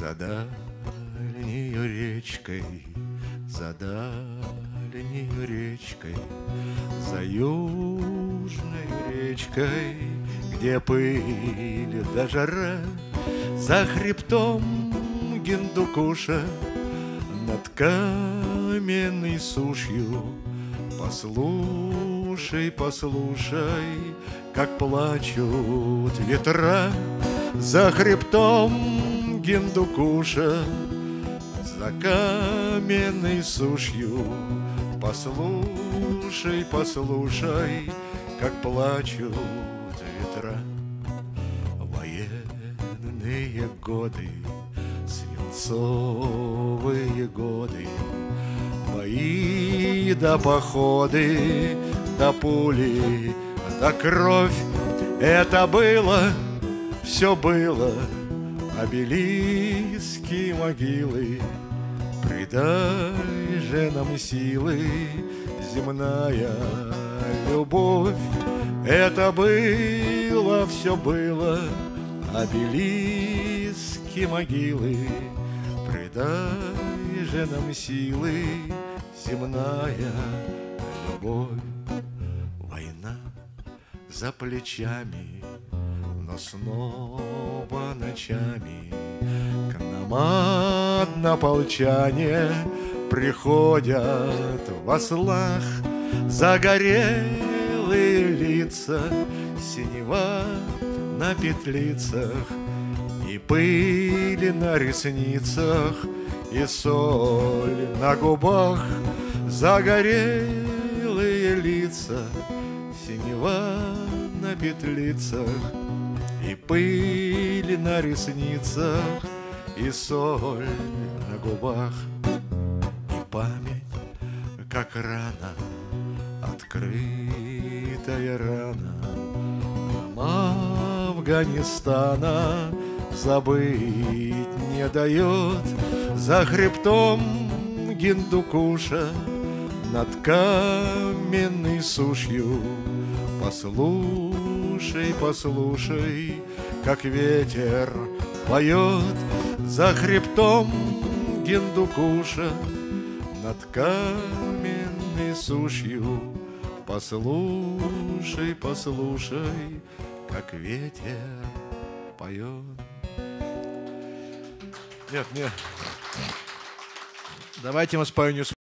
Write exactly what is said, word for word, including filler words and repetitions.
За дальнею речкой, за дальнею речкой, за южной речкой, где пыль да жара, за хребтом Гиндукуша, над каменной сушью. Послушай, послушай, как плачут ветра за хребтом Гиндукуша, за каменной сушью. Послушай, послушай, как плачут ветра. Военные годы, свинцовые годы, бои да походы, да пули, да кровь. Это было, все было, обелиски, могилы. Придай же нам силы, земная любовь. Это было, все было, обелиски, могилы. Придай же нам силы, земная любовь. Война за плечами, но снова ночами к нам однополчане приходят в ослах. Загорелые лица, синева на петлицах, и пыль на ресницах, и соль на губах. Загорелые лица, синева на петлицах, и пыль на ресницах, и соль на губах. И память, как рана, открытая рана нам Афганистана, забыть не дает. За хребтом Гиндукуша, над каменной сушью. Послушай, послушай, как ветер поет. За хребтом Гиндукуша, над каменной сушью. Послушай, послушай, как ветер поет. Нет, нет. Давайте мы споем не